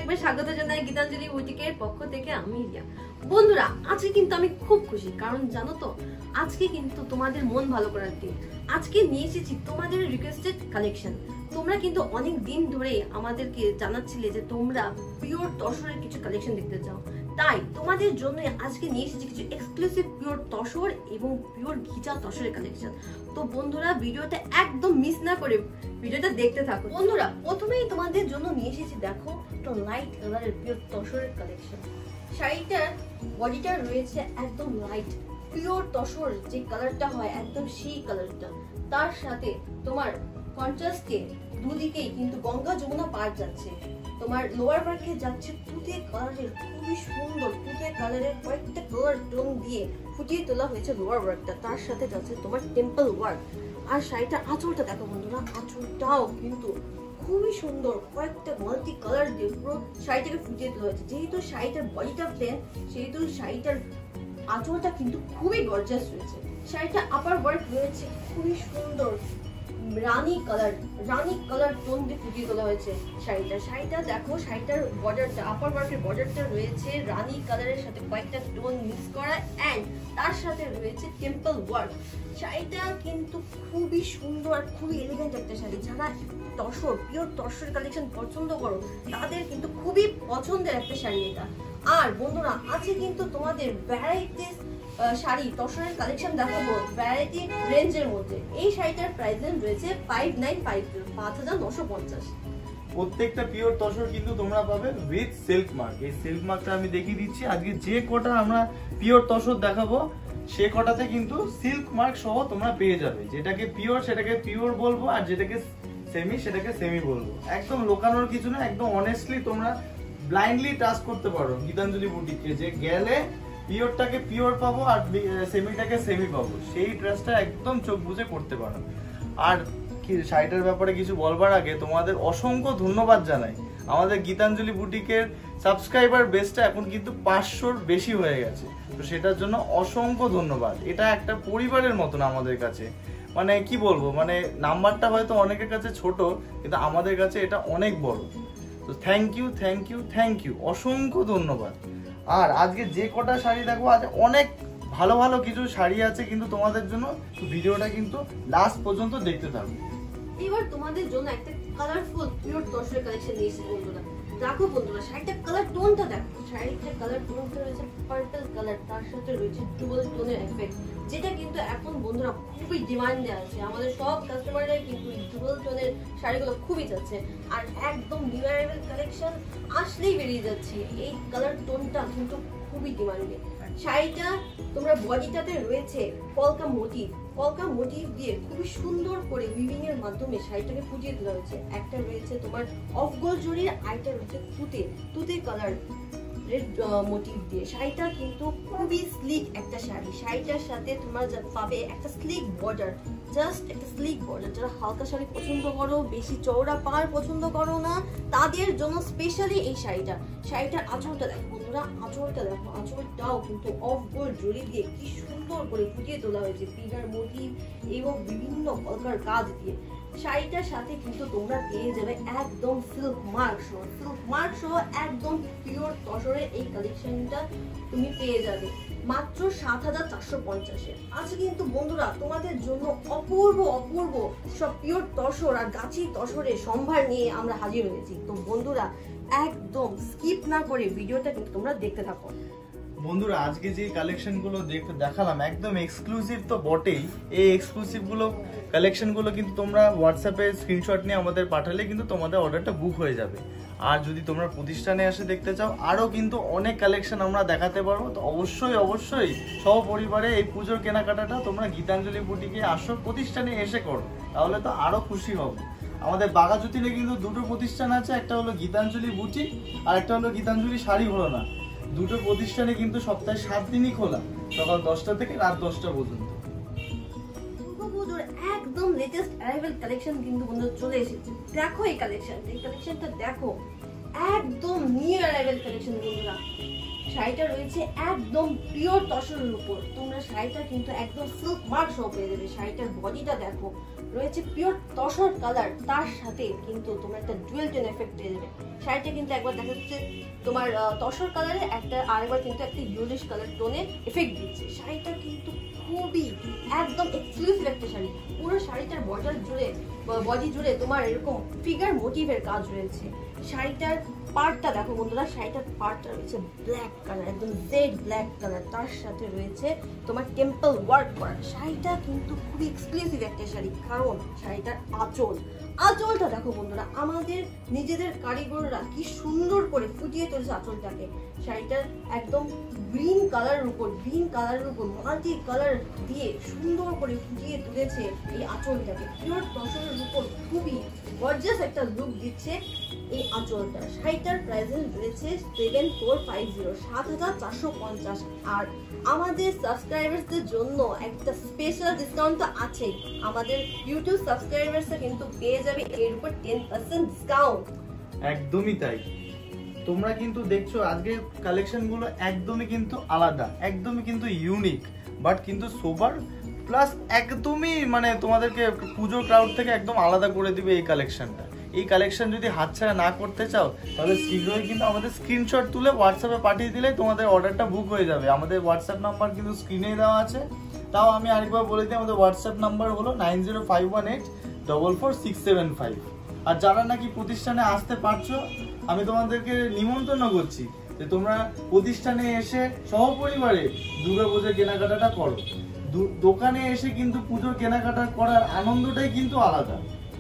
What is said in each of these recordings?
একবার স্বাগত জানাই গীতাঞ্জলি বুটিকের পক্ষ থেকে। আমি রিয়া। বন্ধুরা, আজকে কিন্তু আমি খুব খুশি, কারণ জানো তো আজকে কিন্তু তোমাদের মন ভালো করার দিন। আজকে নিয়ে এসেছি তোমাদের রিকোয়েস্টেড কালেকশন। তোমরা কিন্তু অনেক দিন ধরে আমাদেরকে জানাচ্ছিলে যে তোমরা পিওর তসরের কিছু কালেকশন দেখতে চাও, তাই তোমাদের জন্য আজকে নিয়ে এসেছি কিছু এক্সক্লুসিভ পিওর তসর এবং পিওর ঘিচা তসরের কালেকশন। তো বন্ধুরা, ভিডিওটা একদম মিস না করে ভিডিওটা দেখতে থাকো। বন্ধুরা, প্রথমেই তোমাদের জন্য নিয়ে এসেছি, দেখো একটা লাইট কালারের পিওর তসরের কালেকশন। শাড়িটার বডিটা রয়েছে একদম লাইট পিওর তসর, যে কালারটা হয় একদম সেই কালারটা। তার সাথে তোমার কন্ট্রাস্টে দুদিকেই কিন্তু গঙ্গা যমুনা পার যাচ্ছে। তোমার লোয়ার ওয়ার্কে যাচ্ছে তুতে কালারের, খুবই সুন্দর তুতে কালারের কয়েকটা কালার টোন দিয়ে ফুটিয়ে তোলা হয়েছে লোয়ার ওয়ার্কটা। তার সাথে যাচ্ছে তোমার টেম্পল ওয়ার্ক। আর শাড়িটা আঁচলটা দেখো বন্ধুরা, আঁচলটাও কিন্তু খুবই সুন্দর, কয়েকটা মাল্টি কালার দিয়ে পুরো শাড়িটাকে ফুটিয়ে তোলা হয়েছে। যেহেতু শাড়িটার বডিটা প্লেন, সেহেতু শাড়িটার আঁচলটা কিন্তু খুবই গর্জাস রয়েছে। শাড়িটা আপার ওয়ার্ক রয়েছে খুবই সুন্দর রানী কালার টোন দিয়ে ফুটিয়ে তোলা হয়েছে শাড়িটা দেখো, শাড়িটার বর্ডারটা আপার ওয়ার্কের বর্ডারটা রয়েছে রানী কালারের সাথে কয়েকটা টোন মিক্স করা, এন্ড তার সাথে রয়েছে টেম্পল ওয়ার্ক। শাড়িটা কিন্তু খুবই সুন্দর আর খুবই এলিগেন্ট একটা শাড়ি। যারা তসর পিওর তসর কালেকশন পছন্দ করো তাদের কিন্তু খুবই পছন্দের একটা শাড়ি এটা। আর বন্ধুরা, আছে কিন্তু তোমাদের ভ্যারাইটিস শাড়ি তসরের কালেকশন দেখাবো ভ্যারাইটি রেঞ্জের মধ্যে। এই শাড়িটার প্রাইস রয়েছে 5950। প্রত্যেকটা পিওর তসর কিন্তু তোমরা পাবে উইথ সিল্ক মার্ক। এই সিল্ক মার্কটা আমি দেখিয়ে দিচ্ছি। আজকে যে কটা আমরা পিওর তসর দেখাবো সে কটাতে কিন্তু সিল্ক মার্ক সহ তোমরা পেয়ে যাবে। যেটাকে পিওর সেটাকে পিওর বলবো, আর যেটাকে সেমি সেটাকে সেমি বলবো। একদম লোকানোর কিছু না, একদম অনেস্টলি তোমরা ব্লাইন্ডলি ট্রাস্ট করতে পারো গীতাঞ্জলি বুটিককে, যে গেলে পিওরটাকে পিওর পাবো আর সেমিটাকে সেমি পাবো। সেই ট্রাস্টটা একদম চোখ বুঝে করতে পারো। আর কি শাড়িটার ব্যাপারে কিছু বলবার আগে তোমাদের অসংখ্য ধন্যবাদ জানাই। আমাদের গীতাঞ্জলি বুটিকের সাবস্ক্রাইবার বেসটা এখন কিন্তু 500-র বেশি হয়ে গেছে, তো সেটার জন্য অসংখ্য ধন্যবাদ। এটা একটা পরিবারের মতন আমাদের কাছে, মানে কি বলবো, মানে নাম্বারটা হয়তো অনেকের কাছে ছোট, কিন্তু আমাদের কাছে এটা অনেক বড়। তো থ্যাংক ইউ, অসংখ্য ধন্যবাদ। আর আজকে যে কটা শাড়ি দেখো, আজ অনেক ভালো ভালো কিছু শাড়ি আছে কিন্তু তোমাদের জন্য, ভিডিওটা কিন্তু লাস্ট পর্যন্ত দেখতে থাকো। এবার তোমাদের জন্য একটা কালারফুল পিওর তসরের কালেকশন নিয়েছি বন্ধুরা। দেখো বন্ধুরা, শাড়িটার কালার টোনটা দেখো, শাড়িটার কালার টোনটা রয়েছে পার্পল কালার, তার সাথে রয়েছে ডুয়াল টোনের এফেক্ট, যেটা কিন্তু এখন বন্ধুরা খুবই ডিমান্ডে আছে। আমাদের সব কাস্টমাররাই কিন্তু ডুয়াল টোনের শাড়িগুলো খুবই চাচ্ছে, আর একদম নিউ অ্যারাইভাল কালেকশন আসলেই বেরিয়ে যাচ্ছে। এই কালার টোনটা কিন্তু খুবই ডিমান্ডে। শাড়িটা তোমরা বডিটাতে রয়েছে কলকা মোটিভ দিয়ে খুবই সুন্দর করে উইভিং এর মাধ্যমে শাড়িটাকে ফুটিয়ে তোলা হয়েছে। একটা রয়েছে তোমার অফ গোল্ড জরির, আরেকটা রয়েছে তুতে কালার রেড মোটিভ দিয়ে। শাড়িটা কিন্তু খুবই স্লিক একটা শাড়ি। শাড়িটার সাথে তোমরা পাবে একটা স্লিক বর্ডার, জাস্ট একটা স্লিক বর্ডার। যারা হালকা শাড়ি পছন্দ করো, বেশি চওড়া পাড় পছন্দ করো না, তাদের জন্য স্পেশালি এই শাড়িটার আঁচলটা দেখো বন্ধুরা, আঁচলটাও কিন্তু অফ গোল্ড জরি দিয়ে কি সুন্দর করে ফুটিয়ে তোলা হয়েছে পিলার মোটিভ এবং বিভিন্ন কলকার কাজ দিয়ে। শাড়িটার সাথে কিন্তু তোমরা পেয়ে যাবে একদম সিল্ক মার্ক সহ একদম পিওর তসরের এই কালেকশনটা তুমি পেয়ে যাবে মাত্র 7450-এ। আজকে কিন্তু বন্ধুরা তোমাদের জন্য অপূর্ব সব পিওর তসর আর গাছি তসরের সম্ভার নিয়ে আমরা হাজির হয়েছি। তো বন্ধুরা, একদম স্কিপ না করে ভিডিওটা কিন্তু তোমরা দেখতে থাকো। বন্ধুরা, আজকে যে কালেকশন গুলো দেখালাম একদম এক্সক্লুসিভ তো বটেই। এই এক্সক্লুসিভ কালেকশন গুলো কিন্তু তোমরা হোয়াটসঅ্যাপে স্ক্রিনশট নিয়ে আমাদের পাঠালে কিন্তু তোমাদের অর্ডারটা বুক হয়ে যাবে। আর যদি তোমরা প্রতিষ্ঠানে এসে দেখতে চাও, আরো কিন্তু অনেক কালেকশন আমরা দেখাতে পারবো। তো অবশ্যই সহপরিবারে এই পুজোর কেনাকাটাটা তোমরা গীতাঞ্জলি বুটিকে আসো, প্রতিষ্ঠানে এসে করো, তাহলে তো আরো খুশি হবে। আমাদের বাঘাজতিনে কিন্তু দুটো প্রতিষ্ঠান আছে, একটা হলো গীতাঞ্জলি বুটিক আর একটা হলো গীতাঞ্জলি শাড়ি ঘোরানা। দুটো প্রতিষ্ঠানে কিন্তু সপ্তাহে 7 দিনই খোলা, সকাল 10টা থেকে রাত 10টা পর্যন্ত। দুর্গাপুজোর একদম লেটেস্ট অ্যারাইভাল কালেকশন কিন্তু বন্ধুরা চলে এসেছে। দেখো এই কালেকশনটা দেখো, একদম নিউ অ্যারাইভাল কালেকশন বন্ধুরা। শাড়িটা রয়েছে একদম পিওর তসরের উপর। তোমরা শাড়িটা কিন্তু একদম সিল্ক মার্ক সহ পেয়ে যাবে। শাড়িটার বডিটা দেখো, রয়েছে পিওর তসর কালার, তার সাথে কিন্তু তোমরা একটা ডুয়েল টোন এফেক্ট পেয়ে যাবে। শাড়িটা কিন্তু একবার দেখা যাচ্ছে তোমার তসর কালারে একটা, আরেকবার কিন্তু একটা ইয়েলোইশ কালার টোনে এফেক্ট দিচ্ছে। শাড়িটা কিন্তু খুবই একদম এক্সক্লুসিভ একটা শাড়ি। পুরো শাড়িটার বর্ডার জুড়ে, বডি জুড়ে তোমার এরকম ফিগার মোটিভের কাজ রয়েছে। শাড়িটার পার্টটা দেখো বন্ধুরা, শাড়িটার পার্টটা রয়েছে ব্ল্যাক কালার, একদম জেড ব্ল্যাক কালার, তার সাথে রয়েছে তোমার টেম্পল ওয়ার্ক করা। শাড়িটা কিন্তু খুবই এক্সক্লুসিভ একটা শাড়ি, কারণ শাড়িটার আঁচলটা দেখো বন্ধুরা, আমাদের নিজেদের কারিগররা কি সুন্দর করে ফুটিয়ে তুলেছে আঁচলটাকে। শাড়িটার একদম গ্রিন কালারের উপর মাল্টি কালার দিয়ে সুন্দর করে ফুটিয়ে তুলেছে এই আঁচলটাকে। পিওর তসরের উপর খুবই গর্জিয়াস একটা লুক দিচ্ছে এই আঁচলটা। শাড়িটার প্রাইস রয়েছে 7450, 7450। আর আমাদের সাবস্ক্রাইবারদের জন্য একটা স্পেশাল ডিসকাউন্ট তো আছে। আমাদের ইউটিউব সাবস্ক্রাইবারসরা কিন্তু পেয়ে যাবে এর উপর 10% ডিসকাউন্ট। একদমই তাই। তোমরা কিন্তু দেখছো আজকে কালেকশন গুলো একদমই কিন্তু আলাদা, একদমই কিন্তু ইউনিক, বাট কিন্তু সোবার প্লাস একদমই মানে তোমাদেরকে পুজোর ক্রাউড থেকে একদম আলাদা করে দিবে এই কালেকশনটা। এই কালেকশন যদি হাতছাড়া না করতে চাও তাহলে শীঘ্রই কিন্তু আমাদের স্ক্রিনশট তুলে হোয়াটসঅ্যাপে পাঠিয়ে দিলে তোমাদের অর্ডারটা বুক হয়ে যাবে। আমাদের হোয়াটসঅ্যাপ নাম্বার কিন্তু স্ক্রিনে দেওয়া আছে। তাও আমি আরেকবার বলে দিই, আমাদের হোয়াটসঅ্যাপ নাম্বার হলো 9051844675। আর যারা নাকি প্রতিষ্ঠানে আসতে পারছো, আমি তোমাদেরকে নিমন্ত্রণ করছি যে তোমরা প্রতিষ্ঠানে এসে সহপরিবারে দুর্গাপূজার কেনাকাটাটা করো। দোকানে এসে কিন্তু পুজোর কেনাকাটা করার আনন্দটাই কিন্তু আলাদা।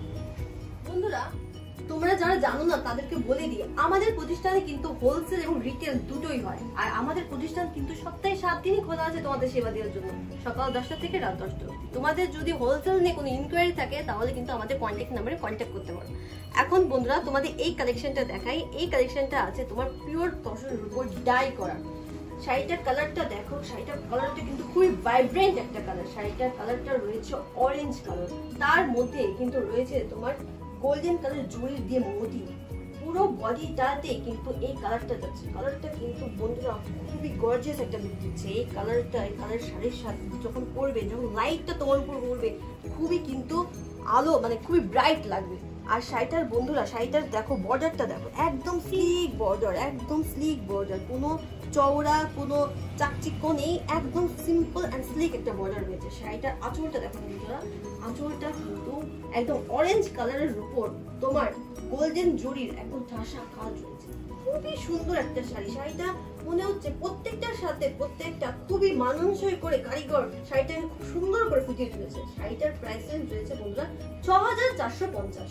বন্ধুরা, তোমরা যারা জানো না তাদেরকে বলে দিই, আমাদের প্রতিষ্ঠানে কিন্তু হোলসেল এবং রিটেল দুটোই হয়। আর আমাদের প্রতিষ্ঠান কিন্তু সপ্তাহে 7 দিনই খোলা আছে তোমাদের সেবা দেওয়ার জন্য, সকাল 10টা থেকে রাত 10টা অবধি। তোমাদের যদি হোলসেল নিয়ে কোনো ইনকোয়ারি থাকে তাহলে কিন্তু আমাদের কন্ট্যাক্ট নাম্বারে কন্ট্যাক্ট করতে পারো। এখন বন্ধুরা তোমাদের এই কালেকশনটা দেখাই। এই কালেকশনটা আছে তোমার পিওর তসরের উপর ডাই করা। শাড়িটার কালারটা দেখো, শাড়িটার কালারটা কিন্তু খুবই ভাইব্রেন্ট একটা কালার। শাড়িটার কালারটা রয়েছে অরেঞ্জ কালার, তার মধ্যে কিন্তু রয়েছে তোমার গোল্ডেন কালার জুড়ি দিয়ে মোটি। পুরো বডিটাতে কিন্তু এই কালারটা যাচ্ছে। কালারটা কিন্তু বন্ধুরা খুবই গর্জিয়াস একটা লুক দিচ্ছে। এই কালারটা, এই কালার শাড়ির সাথে যখন পরবে, যখন লাইটটা তোমার উপর পড়বে, খুবই কিন্তু আলো মানে খুবই ব্রাইট লাগবে। আর শাড়িটার বন্ধুরা, শাড়িটার দেখো বর্ডারটা দেখো, একদম স্লিক বর্ডার, একদম স্লিক বর্ডার, কোনো চওড়া কোনো চাকচিক্য নেই, একদম সিম্পল এন্ড স্লিক একটা বর্ডার রয়েছে। শাড়িটার আঁচলটা দেখো বন্ধুরা, আঁচলটা কিন্তু একদম অরেঞ্জ কালারের উপর তোমার গোল্ডেন জরির একদম ঠাসা কাজ রয়েছে। খুবই সুন্দর একটা শাড়ি। শাড়িটা মনে হচ্ছে প্রত্যেকটার সাথে প্রত্যেকটা খুবই মানানসই করে কারিগর শাড়িটাকে খুব সুন্দর করে ফুটিয়ে তুলেছে। শাড়িটার প্রাইস রেঞ্জ রয়েছে বন্ধুরা 6450।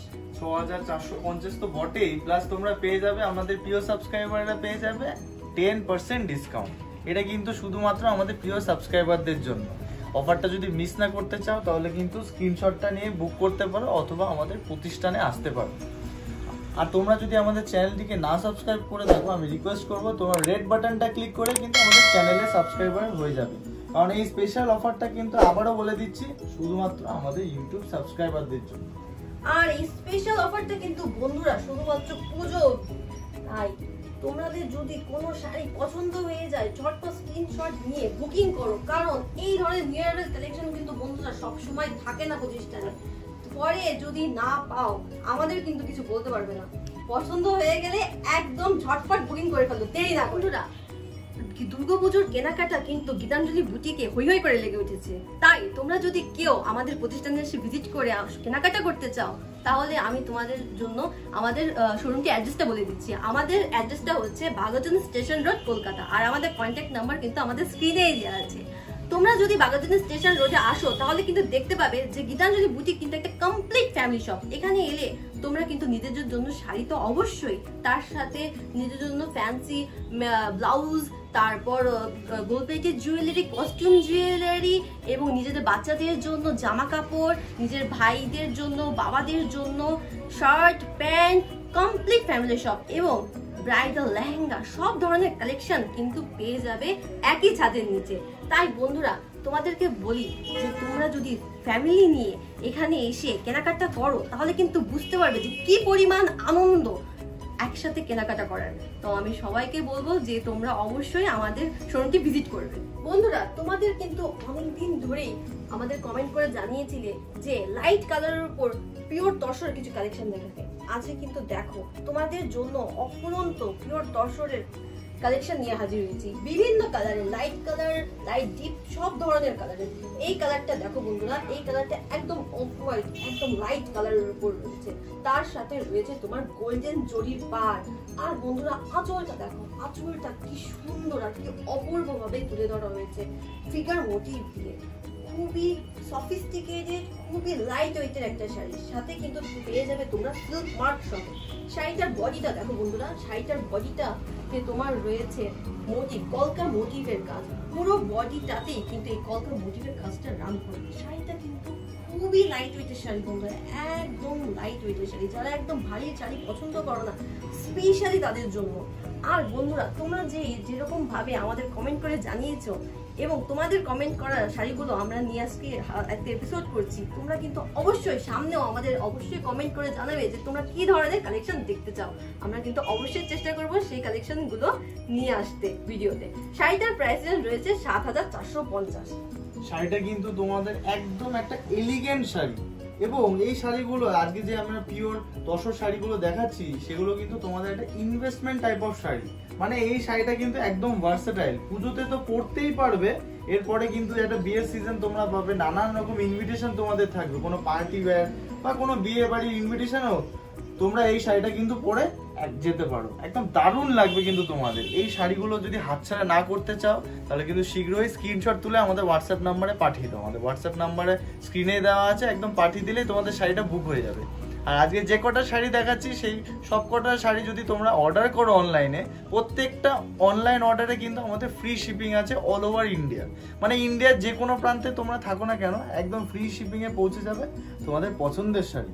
6450 তো বটেই, প্লাস তোমরা পেয়ে যাবে, আমাদের প্রিয় সাবস্ক্রাইবাররা পেয়ে যাবে 10% ডিসকাউন্ট। এটা কিন্তু শুধুমাত্র আমাদের প্রিয় সাবস্ক্রাইবারদের জন্য। অফারটা যদি মিস না করতে চাও তাহলে কিন্তু স্ক্রিনশটটা নিয়ে বুক করতে পারো অথবা আমাদের প্রতিষ্ঠানে আসতে পারো। আর তোমরা যদি আমাদের চ্যানেলটিকে না সাবস্ক্রাইব করে থাকো, আমি রিকোয়েস্ট করবো তোমরা রেড বাটনটা ক্লিক করে কিন্তু আমাদের চ্যানেলে সাবস্ক্রাইবার হয়ে যাবে। কারণ এই স্পেশাল অফারটা কিন্তু আবারও বলে দিচ্ছি শুধুমাত্র আমাদের ইউটিউব সাবস্ক্রাইবারদের জন্য। আর এই স্পেশাল অফারটা কিন্তু বন্ধুরা শুধুমাত্র পুজো। তাই তোমাদের যদি কোনো শাড়ি পছন্দ হয়ে যায় ঝটপট স্ক্রিনশট নিয়ে বুকিং করো, কারণ এই ধরনের নিয়ারের কালেকশন কিন্তু বন্ধুরা সব সময় থাকে না প্রতিষ্ঠানে। পরে যদি না পাও আমাদের কিন্তু কিছু বলতে পারবে না। পছন্দ হয়ে গেলে একদম ঝটপট বুকিং করে ফেলো, দেরি না। বন্ধুরা, দুর্গাপুজোর কেনাকাটা কিন্তু গীতাঞ্জলি বুটিকে হই হই করে লেগে উঠেছে। তাই তোমরা যদি কেউ আমাদের প্রতিষ্ঠানে এসে ভিজিট করে কেনাকাটা করতে চাও তাহলে আমি তোমাদের জন্য আমাদের শোরুমটি অ্যাড্রেসটা বলে দিচ্ছি। আমাদের অ্যাড্রেসটা হচ্ছে বাঘাজাতিন স্টেশন রোড, কলকাতা। আর আমাদের কন্ট্যাক্ট নাম্বার কিন্তু আমাদের স্ক্রিনেই দেওয়া আছে। তোমরা যদি বাঘাজাতিন স্টেশন রোডে আসো তাহলে কিন্তু দেখতে পাবে যে গীতাঞ্জলি বুটিক কিন্তু একটা কমপ্লিট ফ্যামিলি শপ। এখানে এলে তোমরা কিন্তু নিজেদের জন্য শাড়ি তো অবশ্যই, তার সাথে নিজের জন্য ফ্যান্সি ব্লাউজ, তারপর gold plated jewellery, costume jewellery এবং নিজেদের বাচ্চাদের জন্য জামা কাপড়, নিজের ভাইদের জন্য, বাবাদের জন্য shirt pant, complete family shop এবং ব্রাইডাল লেহেঙ্গা সব ধরনের কালেকশন কিন্তু পেয়ে যাবে একই ছাদের নিচে। তাই বন্ধুরা তোমাদেরকে বলি যে তোমরা যদি ফ্যামিলি নিয়ে এখানে এসে কেনাকাটা করো তাহলে কিন্তু বুঝতে পারবে যে কি পরিমাণ আনন্দ একসাথে কেনাকাটা করার। তো আমি সবাইকে বলবো যে তোমরা অবশ্যই আমাদের শোরুমটি ভিজিট করবে। বন্ধুরা, তোমাদের কিন্তু অনেকদিন ধরেই আমাদের কমেন্ট করে জানিয়েছিলে যে লাইট কালারের উপর পিওর তসরের কিছু কালেকশন দেখাতে। আজকে কিন্তু দেখো তোমাদের জন্য অফুরন্ত পিওর তসরের কালেকশন নিয়ে হাজির হয়েছি, বিভিন্ন কালারের, লাইট কালার, লাইট ডিপ, সব ধরনের কালারের। এই কালারটা দেখো বন্ধুরা, এই কালারটা একদম অফ হোয়াইট, একদম লাইট কালারের উপর রয়েছে, তার সাথে রয়েছে তোমার গোল্ডেন জরির পাড়। আর বন্ধুরা আঁচলটা দেখো, আঁচলটা কি সুন্দর আর কি অপূর্ব ভাবে তুলে ধরা হয়েছে ফিগার মোটিভ দিয়ে। খুবই সফিস্টিকেটেড, খুবই লাইট ওয়েটের একটা শাড়ি, সাথে কিন্তু পেয়ে যাবে তোমরা সিল্ক মার্ক সহ। শাড়িটার বডিটা দেখো বন্ধুরা, শাড়িটার বডিটা তোমার রয়েছে মোটিভ, কলকা মোটিভের কাজ, পুরো বডিটাতেই কিন্তু এই কলকা মোটিভের কাজটা রান করবে। শাড়িটা কিন্তু খুবই লাইট ওয়েটের শাড়ি বন্ধুরা, একদম লাইট ওয়েটের শাড়ি। যারা একদম ভারী শাড়ি পছন্দ করো না, স্পেশালি তাদের জন্য। আর বন্ধুরা, তোমরা যেরকম ভাবে আমাদের কমেন্ট করে জানিয়েছো এবং তোমাদের কমেন্ট করা শাড়িগুলো আমরা নিয়ে আজকে একটা এপিসোড করছি, তোমরা কিন্তু অবশ্যই সামনেও আমাদের অবশ্যই কমেন্ট করে জানাবে যে তোমরা কি ধরনের কালেকশন দেখতে চাও। আমরা কিন্তু অবশ্যই চেষ্টা করব সেই কালেকশন গুলো নিয়ে আসতে ভিডিওতে। শাড়িটার প্রাইস রেঞ্জ রয়েছে ৭,৪৫০। শাড়িটা কিন্তু তোমাদের একদম একটা এলিগেন্ট শাড়ি, এবং এই শাড়িগুলো আজকে যে আমরা পিওর তসর শাড়িগুলো দেখাচ্ছি সেগুলো কিন্তু তোমাদের একটা ইনভেস্টমেন্ট টাইপ অফ শাড়ি। মানে এই শাড়িটা কিন্তু একদম ভার্সেটাইল, পুজোতে তো পরতেই পারবে, এরপরে কিন্তু একটা বিয়ের সিজন তোমরা পাবে, নানান রকম ইনভিটেশন তোমাদের থাকবে, কোনো পার্টি ওয়্যার বা কোনো বিয়ে বাড়ির ইনভিটেশনও তোমরা এই শাড়িটা কিন্তু পরে যেতে পারো, একদম দারুণ লাগবে। কিন্তু তোমাদের এই শাড়িগুলো যদি হাতছাড়া না করতে চাও তাহলে কিন্তু শীঘ্রই স্ক্রিনশট তুলে আমাদের হোয়াটসঅ্যাপ নাম্বারে পাঠিয়ে দাও। আমাদের হোয়াটসঅ্যাপ নাম্বারে স্ক্রিনে দেওয়া আছে, একদম পাঠিয়ে দিলেই তোমাদের শাড়িটা বুক হয়ে যাবে। আর আজকে যে কটা শাড়ি দেখাচ্ছি সেই সব কটা শাড়ি যদি তোমরা অর্ডার করো অনলাইনে, প্রত্যেকটা অনলাইন অর্ডারে কিন্তু আমাদের ফ্রি শিপিং আছে অল ওভার ইন্ডিয়া। মানে ইন্ডিয়ার যে কোনো প্রান্তে তোমরা থাকো না কেন, একদম ফ্রি শিপিং এ পৌঁছে যাবে তোমাদের পছন্দের শাড়ি।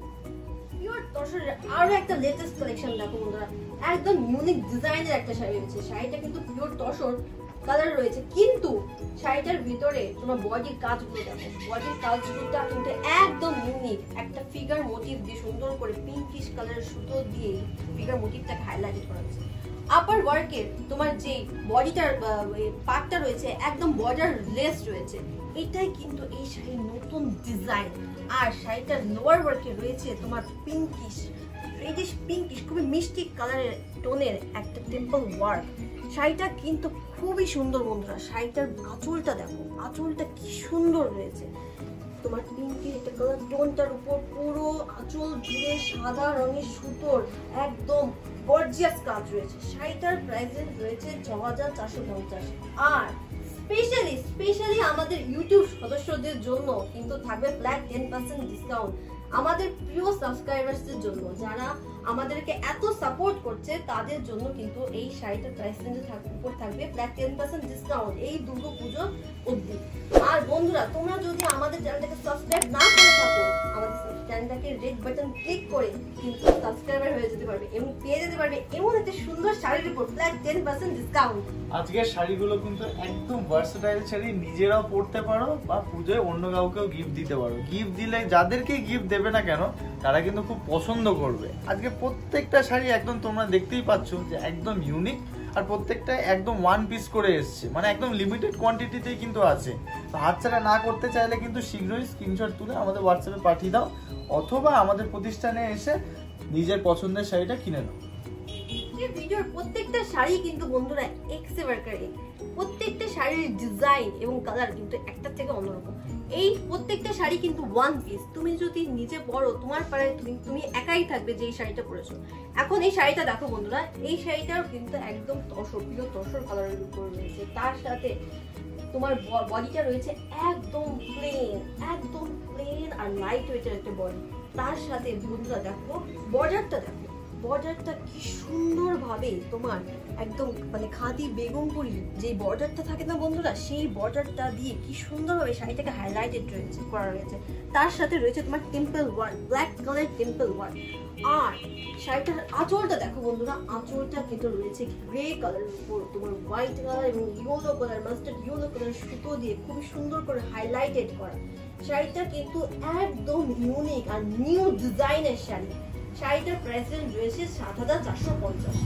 আরো একটা লেটেস্ট কালেকশন দেখো বন্ধুরা, একদম ইউনিক ডিজাইনের একটা শাড়ি রয়েছে। শাড়িটা কিন্তু পিওর তসর কালার রয়েছে, কিন্তু শাড়িটার ভিতরে তোমার বডির কাজগুলো দেখো, বডির কাজগুলোটা কিন্তু একদম ইউনিক, একটা ফিগার মোটিভ দিয়ে সুন্দর করে পিঙ্কিশ কালারের সুতো দিয়ে ফিগার মোটিভটাকে হাইলাইট করা হয়েছে। আপার ওয়ার্কের তোমার যে বডিটার পার্টটা রয়েছে একদম বর্ডার লেস রয়েছে, এটাই কিন্তু এই শাড়ির নতুন ডিজাইন। আর শাড়িটার লোয়ার ওয়ার্কে রয়েছে তোমার পিঙ্কিশ, রেডিশ পিঙ্কিশ, খুবই মিষ্টি কালারের টোনের একটা টেম্পল ওয়ার্ক। শাড়িটা কিন্তু খুবই সুন্দর বন্ধুরা। শাড়িটার আঁচলটা দেখো, আঁচলটা কি সুন্দর রয়েছে, তোমার পিঙ্কি একটা কালার টোনটার উপর পুরো আঁচল জুড়ে সাদা রঙের সুতোর একদম গর্জিয়াস কাজ রয়েছে। শাড়িটার প্রাইস রয়েছে ৬,৪৫০। আর স্পেশালি আমাদের ইউটিউব সদস্যদের জন্য কিন্তু থাকবে ফ্ল্যাট 10% ডিসকাউন্ট। আমাদের প্রিয় সাবস্ক্রাইবারদের জন্য, যারা আমাদেরকে এত সাপোর্ট করছে, তাদের জন্য কিন্তু এই শাড়িটার প্রাইস রেঞ্জে উপর থাকবে ফ্ল্যাট 10% ডিসকাউন্ট এই দুর্গা পুজো অবধি। আর বন্ধুরা, তোমরা যদি আমাদের চ্যানেলটাকে সাবস্ক্রাইব না করে থাকো, আমাদের চ্যানেলটাকে রেড বাটন ক্লিক করে কিন্তু সাবস্ক্রাইবার হয়ে যেতে পারবে এবং পেয়ে যেতে পারবে এমন একটা সুন্দর শাড়ির উপর ফ্ল্যাট 10% ডিসকাউন্ট। আজকের শাড়িগুলো কিন্তু একদম ভার্সেটাইল শাড়ি, নিজেরাও পরতে পারো বা পুজোয় অন্য কাউকেও গিফট দিতে পারো। গিফট দিলে যাদেরকে গিফট দেবে না কেন তারা কিন্তু খুব পছন্দ করবে। আজকে প্রত্যেকটা শাড়ি একদম তোমরা দেখতেই পাচ্ছ যে একদম ইউনিক, আর প্রত্যেকটা একদম ওয়ান পিস করে এসছে, মানে একদম লিমিটেড কোয়ান্টিটিতেই কিন্তু আছে। তো হাতছাড়া না করতে চাইলে কিন্তু শীঘ্রই স্ক্রিনশট তুলে আমাদের হোয়াটসঅ্যাপে পাঠিয়ে দাও, অথবা আমাদের প্রতিষ্ঠানে এসে নিজের পছন্দের শাড়িটা কিনে নাও। এই ভিডিওর প্রত্যেকটা শাড়ি কিন্তু বন্ধুরা প্রত্যেকটা শাড়ির ডিজাইন এবং কালার কিন্তু একটা থেকে অন্যরকম। এই প্রত্যেকটা শাড়ি কিন্তু ওয়ান পিস। তুমি যদি নিজে পরো, তোমার পাড়ায় তুমি একাই থাকবে যে এই শাড়িটা পরেছো। এখন এই শাড়িটা দেখো বন্ধুরা, এই শাড়িটাও কিন্তু একদম তসর, পিওর তসর কালারের উপর রয়েছে। তার সাথে তোমার বডিটা রয়েছে একদম প্লেন আর লাইট ওয়েটের একটা বডি। তার সাথে বন্ধুরা দেখো বর্ডারটা, দেখো বর্ডারটা কি সুন্দর ভাবে তোমার একদম মানে খাদি বেগমপুরি যে বর্ডারটা থাকে না বন্ধুরা, সেই বর্ডারটা দিয়ে কি সুন্দরভাবে শাড়িটাকে হাইলাইটেড করা রয়েছে। তার সাথে রয়েছে তোমার temple work, black colour temple work. আর শাড়িটার আঁচলটা দেখো বন্ধুরা, আঁচলটা কিন্তু রয়েছে গ্রে কালারের উপর তোমার হোয়াইট কালার এবং yellow colour, mustard yellow colour সুতো দিয়ে খুবই সুন্দর করে হাইলাইটেড করা। শাড়িটা কিন্তু একদম ইউনিক আর নিউ ডিজাইনের শাড়ি। শাড়িটার প্রাইস রেঞ্জ রয়েছে ৭,৪৫০।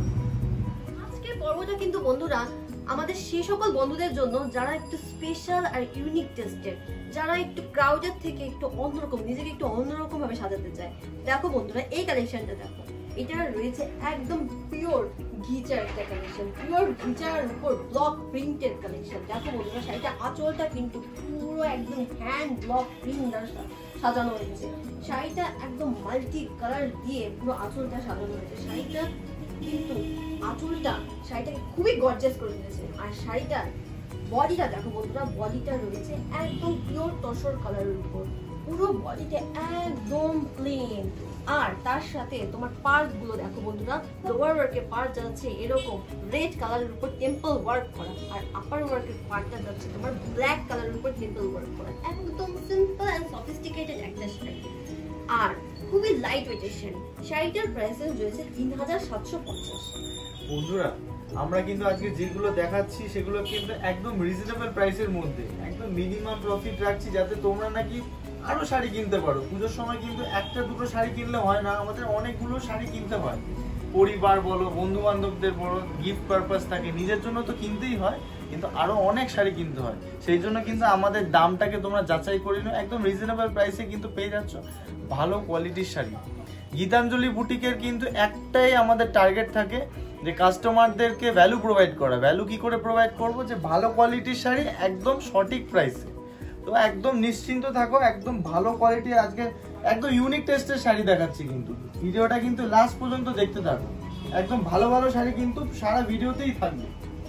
আজকের পর্বটা কিন্তু বন্ধুরা আমাদের সেই সকল বন্ধুদের জন্য যারা একটু স্পেশাল আর ইউনিক টেস্টের, যারা একটু ক্রাউডের থেকে একটু অন্যরকম, নিজেকে একটু অন্যরকম ভাবে সাজাতে চায়। দেখো বন্ধুরা এই কালেকশনটা দেখো, এটা রয়েছে একদম পিওর ঘিচার একটা কালেকশন, পিওর ঘিচার উপর ব্লক প্রিন্টের কালেকশন। দেখো বন্ধুরা শাড়িটা আঁচলটা কিন্তু পুরো একদম হ্যান্ড ব্লক প্রিন্ট দ্বারা সাজানো হয়েছে। শাড়িটা একদম মাল্টি কালার দিয়ে পুরো আঁচলটা সাজানো হয়েছে। শাড়িটা কিন্তু শাড়িটাকে খুবই গর্জিয়াস করে দিয়েছে। আর শাড়িটার বডিটা দেখো বন্ধুরা, বডিটা রয়েছে একদম পিওর তসর কালারের উপর, পুরো বডিটা একদম প্লেন। আর তার সাথে তোমার পার্ট গুলো দেখো বন্ধুরা, লোয়ার ওয়ার্কের পার্ট যাচ্ছে এরকম রেড কালারের উপর টেম্পল ওয়ার্ক করা, আর আপার ওয়ার্কের পার্টটা যাচ্ছে তোমার ব্ল্যাক কালারের উপর টেম্পল ওয়ার্ক করা। একদম সিম্পল এন্ড সফিস্টিকেটেড একটা শাড়ি, আর খুবই লাইট ওয়েটের শাড়ি। শাড়িটার প্রাইস রয়েছে ৩,৭৫০। বন্ধুরা আমরা কিন্তু আজকে যেগুলো দেখাচ্ছি সেগুলো কিন্তু একদম রিজনেবল প্রাইসের মধ্যে, একদম মিনিমাম প্রফিট রাখছি, যাতে তোমরা নাকি আরো শাড়ি কিনতে পারো। পুজোর সময় কিন্তু একটা দুটো শাড়ি কিনলে হয় না, আমাদের অনেকগুলো শাড়ি কিনতে হয়। পরিবার বলো, বন্ধু বান্ধবদের বলো, গিফট পারপাস থাকে, নিজের জন্য তো কিনতেই হয়, কিন্তু আরো অনেক শাড়ি কিনতে হয়। সেই জন্য কিন্তু আমাদের দামটাকে তোমরা যাচাই করে নিও, একদম রিজনেবল প্রাইসে কিন্তু পেয়ে যাচ্ছ ভালো কোয়ালিটির শাড়ি। গীতাঞ্জলি বুটিকের কিন্তু একটাই আমাদের টার্গেট থাকে যে কাস্টমারদেরকে ভ্যালু প্রোভাইড করা। ভ্যালু কি করে প্রোভাইড করব, যে ভালো কোয়ালিটির শাড়ি একদম সঠিক প্রাইসে। তো একদম নিশ্চিন্ত থাকো, একদম ভালো কোয়ালিটির আজকে একদম ইউনিক টেস্টের শাড়ি দেখাচ্ছি। কিন্তু ভিডিওটা কিন্তু লাস্ট পর্যন্ত দেখতে থাকো, একদম ভালো ভালো শাড়ি কিন্তু সারা ভিডিওতেই থাকবে।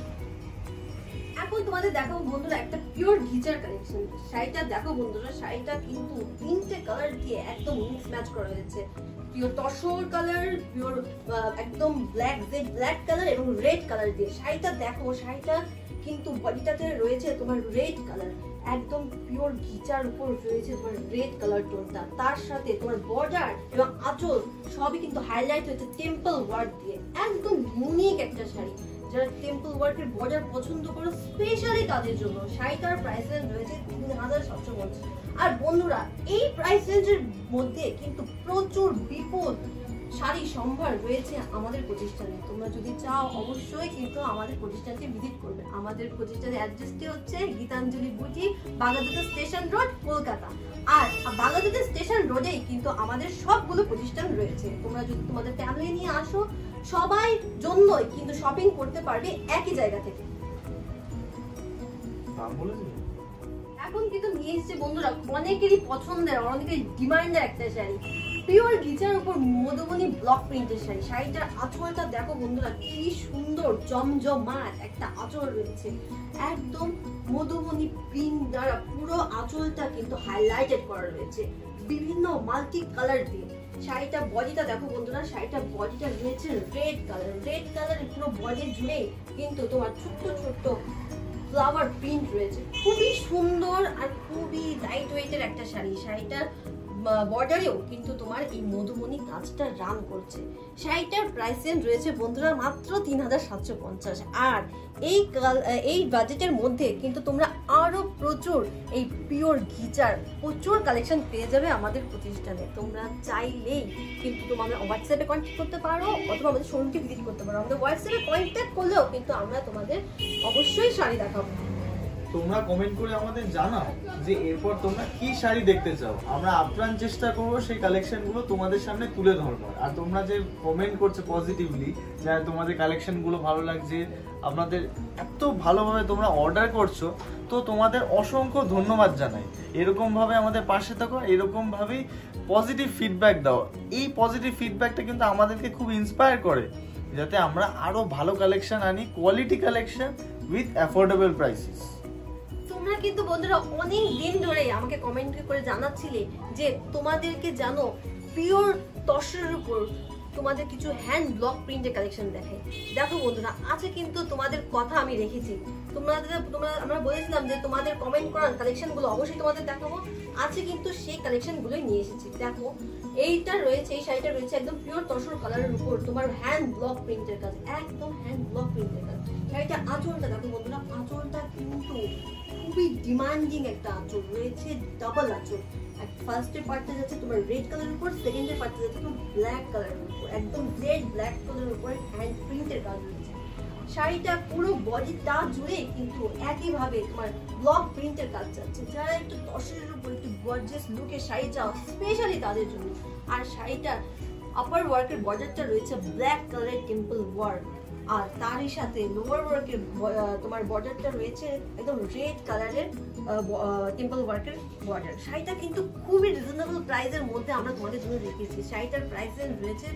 এখন তোমাদের দেখাবো বন্ধুরা একটা পিওর ঘিচার কালেকশন। শাড়িটা দেখো বন্ধুরা, শাড়িটা কিন্তু তিনটে কালার দিয়ে একদম মিক্স ম্যাচ করা হয়েছে। পিওর তসর কালার, পিওর একদম ব্ল্যাক কালার এবং রেড কালার দিয়ে শাড়িটা দেখো। শাড়িটা কিন্তু বডিটাতে রয়েছে তোমার রেড কালার, একদম পিওর ঘিচার উপর রয়েছে তোমার রেড কালার টোনটা। তার সাথে তোমার বর্ডার এবং আঁচল সবই কিন্তু হাইলাইট হয়েছে টেম্পল ওয়ার্ক দিয়ে। একদম ইউনিক একটা শাড়ি, যারা টেম্পল ওয়ার্কের বর্ডার পছন্দ করো স্পেশালি তাদের জন্য। শাড়িটার প্রাইস রেঞ্জ রয়েছে ৩,৭৫০। আর বন্ধুরা এই প্রাইস রেঞ্জের মধ্যে কিন্তু প্রচুর বিপুল শাড়ি সম্ভার রয়েছে আমাদের প্রতিষ্ঠানে। তোমরা যদি চাও অবশ্যই কিন্তু আমাদের প্রতিষ্ঠানটি ভিজিট করবে। আমাদের প্রতিষ্ঠানের অ্যাড্রেসটি হচ্ছে Gitanjali boutique, Baghajatin station road, Kolkata. আর বাঘাজাতিন স্টেশন রোডেই কিন্তু আমাদের সবগুলো প্রতিষ্ঠান রয়েছে। তোমরা যদি তোমাদের ফ্যামিলি নিয়ে আসো, সবাই জন্যই কিন্তু শপিং করতে পারবে একই জায়গা থেকে। এখন কিন্তু নিয়ে এসেছে বন্ধুরা অনেকেরই পছন্দের, অনেকেরই ডিমান্ডের একটা শাড়ি, পিওর ঘিচার উপর মধুবনী ব্লক প্রিন্টের শাড়ি। শাড়িটার আঁচলটা দেখো বন্ধুরা, কি সুন্দর জমজমাট একটা আঁচল রয়েছে, একদম মধুবনী প্রিন্ট দ্বারা পুরো আঁচলটা কিন্তু হাইলাইটেড করা রয়েছে বিভিন্ন মাল্টি কালার দিয়ে। শাড়িটা বডিটা দেখো বন্ধুরা, শাড়িটা বডিটা রয়েছে রেড কালার পুরো বডি জুড়ে কিন্তু তোমার ছোট্ট ছোট্ট ফ্লাওয়ার প্রিন্ট রয়েছে। খুবই সুন্দর আর খুবই লাইট ওয়েটের একটা শাড়ি। শাড়িটার বর্ডারেও কিন্তু তোমার এই মধুবনী কাজটা রান করছে। শাড়িটার প্রাইস রেঞ্জ রয়েছে বন্ধুরা মাত্র ৩,৭৫০। আর এই বাজেটের মধ্যে কিন্তু তোমরা আরো প্রচুর এই পিওর ঘিচার প্রচুর কালেকশন পেয়ে যাবে আমাদের প্রতিষ্ঠানে। তোমরা চাইলেই কিন্তু তোমাদের হোয়াটসঅ্যাপে কন্ট্যাক্ট করতে পারো, অথবা আমাদের শোরুমটি ভিজিট করতে পারো। আমাদের হোয়াটসঅ্যাপে কন্ট্যাক্ট করলেও কিন্তু আমরা তোমাদের অবশ্যই শাড়ি দেখাবো। তোমরা কমেন্ট করে আমাদের জানাও যে এরপর তোমরা কি শাড়ি দেখতে চাও। আমরা আপ্রাণ চেষ্টা করবো সেই কালেকশন গুলো তোমাদের সামনে তুলে ধরবার। আর তোমরা যে কমেন্ট করছো পজিটিভলি, যে তোমাদের কালেকশন গুলো ভালো লাগছে, আপনাদের এত ভালোভাবে তোমরা অর্ডার করছো, তো তোমাদের অসংখ্য ধন্যবাদ জানাই। এরকম ভাবে আমাদের পাশে থাকো, এরকম ভাবেই পজিটিভ ফিডব্যাক দাও। এই পজিটিভ ফিডব্যাকটা কিন্তু আমাদেরকে খুব ইন্সপায়ার করে, যাতে আমরা আরো ভালো কালেকশন আনি, quality collection with affordable prices. তোমরা কিন্তু বন্ধুরা অনেক দিন ধরে আমাকে কমেন্ট করে জানাচ্ছিলে যে তোমাদেরকে জানো পিওর তসরের উপর তোমাদের কিছু হ্যান্ড ব্লক প্রিন্টের কালেকশন দেখাই। দেখো বন্ধুরা, আজকে কিন্তু তোমাদের কথা আমি রেখেছি। আমরা বলেছিলাম যে তোমাদের কমেন্ট করার কালেকশন গুলো অবশ্যই তোমাদের দেখাবো। আজকে কিন্তু সেই কালেকশন গুলোই নিয়ে এসেছি। দেখো এইটা রয়েছে, এই শাড়িটা রয়েছে একদম পিওর তসর কালারের উপর তোমার হ্যান্ড ব্লক প্রিন্টের কাজ, একদম হ্যান্ড ব্লক প্রিন্টের কাজ। শাড়িটা আঁচলটা দেখো বন্ধুরা, আঁচলটা কিন্তু খুবই ডিমান্ডিং একটা আঁচল রয়েছে, ডাবল আঁচল। ফার্স্টের পার্টটা যাচ্ছে তোমার রেড কালারের উপর, সেকেন্ডের পার্টটা যাচ্ছে তোমার ব্ল্যাক কালারের উপর, একদম রেড ব্ল্যাক কালারের উপর হ্যান্ড প্রিন্টের কাজ রয়েছে। শাড়িটা পুরো বডিটা জুড়ে কিন্তু একইভাবে তোমার ব্লক প্রিন্টের কাজ যাচ্ছে। যারা একটু তসরের উপর একটু গর্জিয়াস লুকের শাড়ি চাও স্পেশালি তাদের জন্য। আর শাড়িটার আপার ওয়ার্কের বর্ডারটা রয়েছে ব্ল্যাক কালারের টেম্পল ওয়ার্ক, আর তারই সাথে লোয়ার ওয়ার্কের তোমার বর্ডারটা রয়েছে একদম রেড কালারের টেম্পল ওয়ার্কের বর্ডার। শাড়িটা কিন্তু খুবই রিজনেবল প্রাইসের মধ্যে আমরা তোমাদের জন্য রেখেছি। শাড়িটার প্রাইস রয়েছে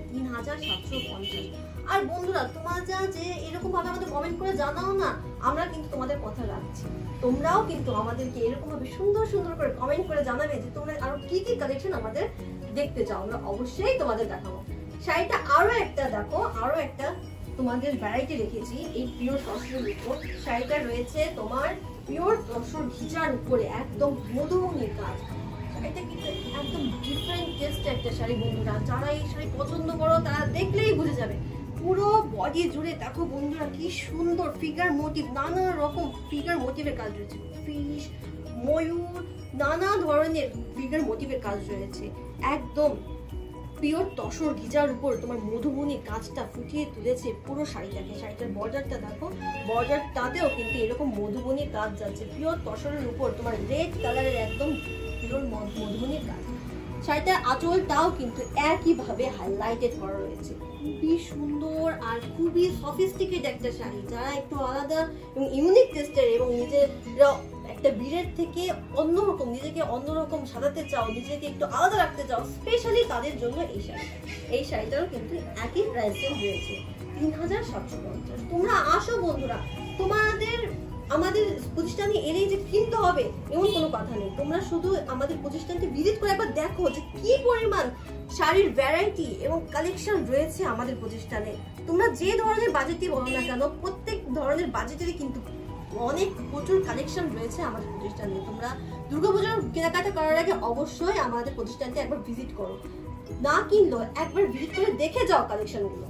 3750। আর বন্ধুরা তোমরা যে এরকম ভাবে আমাদের কমেন্ট করে জানাও না, আমরা কিন্তু তোমাদের কথা রাখছি। তোমরাও কিন্তু আমাদেরকে এরকম ভাবে সুন্দর সুন্দর করে কমেন্ট করে জানাবে যে তোমরা আরো কি কি কালেকশন আমাদের দেখতে চাও, আমরা অবশ্যই তোমাদের দেখাবো। শাড়িটা আরো একটা দেখো, আরো একটা তোমাদের ভ্যারাইটি রেখেছি এই পিওর তসরের উপর। শাড়িটা রয়েছে তোমার পিওর তসর ঘিচার উপরে একদম মধুমণির কাজ। শাড়িটা কিন্তু একদম ডিফারেন্ট টেস্ট একটা শাড়ি বন্ধুরা, যারা এই শাড়ি পছন্দ করো তারা দেখলেই বুঝে যাবে। পুরো বডি জুড়ে দেখো বন্ধুরা কি সুন্দর ফিগার মোটিভ, নানা রকম ফিগার মোটিভের কাজ রয়েছে, ফিশ, ময়ূর, নানা ধরনের ফিগার মোটিভের কাজ রয়েছে। একদম পিওর তসর ঘিজার উপর তোমার মধুবনী কাজটা ফুটিয়ে তুলেছে পুরো শাড়িটাকে। শাড়িটার বর্ডারটা দেখো, বর্ডারটাতেও কিন্তু এরকম মধুবনী কাজ যাচ্ছে পিওর তসরের উপর তোমার রেড কালারের একদম পিওর মধুবনীর কাজ। শাড়িটার আঁচলটাও কিন্তু একইভাবে হাইলাইটেড করা রয়েছে, খুবই সুন্দর আর খুবই সফিস্টিকেট একটা শাড়ি। যারা একটু আলাদা এবং ইউনিক টেস্টের এবং নিজেরা একটা বীরের থেকে অন্যরকম, নিজেকে অন্যরকম সাজাতে চাও, নিজেকে একটু আলাদা রাখতে চাও, স্পেশালি তাদের জন্য এই শাড়িটা। এই শাড়িটাও কিন্তু একই প্রাইসে রয়েছে 3750। তোমরা আসো বন্ধুরা, তোমাদের আমাদের প্রতিষ্ঠানে এলেই যে কিনতে হবে এমন কোনো কথা নেই। তোমরা শুধু আমাদের প্রতিষ্ঠানকে ভিজিট করে একবার দেখো যে কি পরিমাণ শাড়ির ভ্যারাইটি এবং কালেকশন রয়েছে আমাদের প্রতিষ্ঠানে। তোমরা যে ধরনের বাজেটই বলো না কেন, প্রত্যেক ধরনের বাজেটেরই কিন্তু অনেক প্রচুর কালেকশন রয়েছে আমাদের প্রতিষ্ঠানে। তোমরা দুর্গাপূজার কেনাকাটা করার আগে অবশ্যই আমাদের প্রতিষ্ঠানকে একবার ভিজিট করো, না কিনলো একবার ভিজিট করে দেখে যাও কালেকশনগুলো।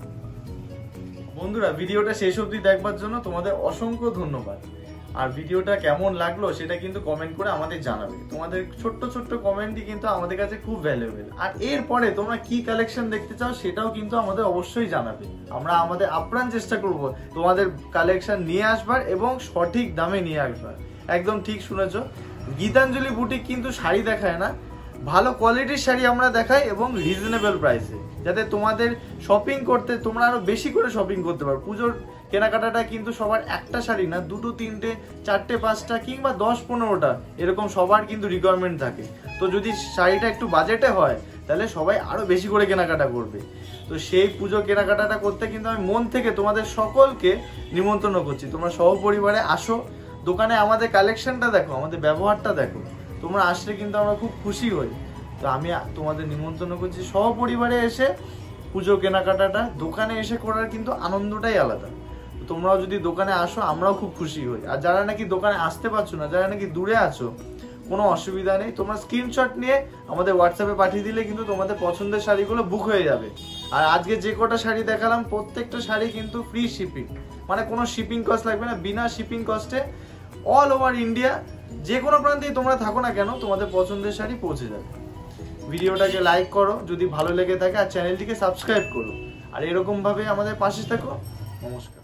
বন্ধুরা ভিডিওটা শেষ অবধি দেখবার জন্য তোমাদের অসংখ্য ধন্যবাদ। আর ভিডিওটা কেমন লাগলো সেটা কিন্তু কমেন্ট করে আমাদের জানাবে। তোমাদের ছোট্ট ছোট্ট কমেন্টই কিন্তু আমাদের কাছে খুব ভ্যালুয়েবল। আর এরপরে তোমরা কি কালেকশন দেখতে চাও সেটাও কিন্তু আমাদের অবশ্যই জানাবে। আমরা আমাদের আপ্রাণ চেষ্টা করব তোমাদের কালেকশন নিয়ে আসবার এবং সঠিক দামে নিয়ে আসবার। একদম ঠিক শুনেছো, গীতাঞ্জলি বুটিক কিন্তু শাড়ি দেখায় না, ভালো কোয়ালিটির শাড়ি আমরা দেখাই এবং রিজনেবল প্রাইসে, যাতে তোমাদের শপিং করতে তোমরা আরো বেশি করে শপিং করতে পারো। পুজোর কেনাকাটাটা কিন্তু সবার একটা শাড়ি না, দুটো তিনটে চারটে পাঁচটা কিংবা 10-15টা এরকম সবার কিন্তু রিকোয়ারমেন্ট থাকে। তো যদি শাড়িটা একটু বাজেটে হয় তাহলে সবাই আরো বেশি করে কেনাকাটা করবে। তো সেই পুজো কেনাকাটাটা করতে কিন্তু আমি মন থেকে তোমাদের সকলকে নিমন্ত্রণ করছি। তোমরা সহপরিবারে আসো, দোকানে আমাদের কালেকশনটা দেখো, আমাদের ব্যবহারটা দেখো। তোমরা আসলে কিন্তু আমরা খুব খুশি হই। তো আমি তোমাদের নিমন্ত্রণ করছি সহপরিবারে এসে পুজো কেনাকাটাটা দোকানে এসে করার কিন্তু আনন্দটাই আলাদা। তোমরাও যদি দোকানে আসো আমরাও খুব খুশি হই। আর যারা নাকি দোকানে আসতে পারছো না, যারা নাকি দূরে আছো, কোনো অসুবিধা নেই, তোমরা স্ক্রিনশট নিয়ে আমাদের হোয়াটসঅ্যাপে পাঠিয়ে দিলে কিন্তু তোমাদের পছন্দের শাড়িগুলো বুক হয়ে যাবে। আর আজকে যে কটা শাড়ি দেখালাম প্রত্যেকটা শাড়ি কিন্তু ফ্রি শিপিং, মানে কোনো শিপিং কস্ট লাগবে না। বিনা শিপিং কস্টে অল ওভার ইন্ডিয়া যে কোনো প্রান্তেই তোমরা থাকো না কেন তোমাদের পছন্দের শাড়ি পৌঁছে যাবে। ভিডিওটাকে লাইক করো যদি ভালো লেগে থাকে, আর চ্যানেলটিকে সাবস্ক্রাইব করো। আর এরকম ভাবে আমাদের পাশে থাকো। নমস্কার।